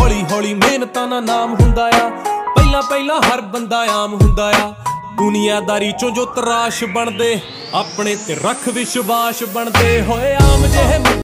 हौली हौली मेहनतां दा नाम हुंदा आ। पहला पहला हर बंदा आम हुंदा आ। दुनियादारी चों जो तराश बनदे अपने ते रख विश्वास बनदे होए आम जेहे।